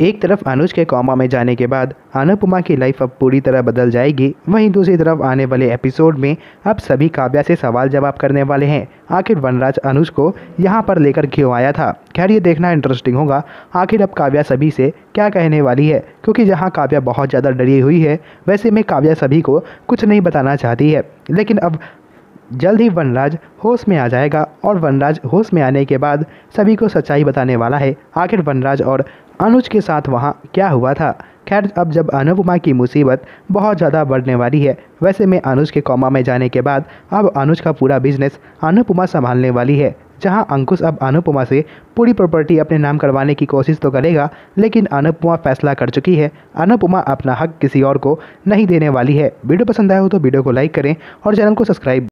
एक तरफ अनुज के कोमा में जाने के बाद अनुपमा की लाइफ अब पूरी तरह बदल जाएगी। वहीं दूसरी तरफ आने वाले एपिसोड में अब सभी काव्या से सवाल जवाब करने वाले हैं। आखिर वनराज अनुज को यहाँ पर लेकर क्यों आया था। खैर ये देखना इंटरेस्टिंग होगा आखिर अब काव्या सभी से क्या कहने वाली है, क्योंकि जहाँ काव्या बहुत ज़्यादा डरी हुई है वैसे में काव्या सभी को कुछ नहीं बताना चाहती है। लेकिन अब जल्द ही वनराज होश में आ जाएगा और वनराज होश में आने के बाद सभी को सच्चाई बताने वाला है आखिर वनराज और अनुज के साथ वहाँ क्या हुआ था। खैर अब जब अनुपमा की मुसीबत बहुत ज़्यादा बढ़ने वाली है, वैसे में अनुज के कोमा में जाने के बाद अब अनुज का पूरा बिजनेस अनुपमा संभालने वाली है। जहां अंकुश अब अनुपमा से पूरी प्रॉपर्टी अपने नाम करवाने की कोशिश तो करेगा, लेकिन अनुपमा फैसला कर चुकी है। अनुपमा अपना हक किसी और को नहीं देने वाली है। वीडियो पसंद आया हो तो वीडियो को लाइक करें और चैनल को सब्सक्राइब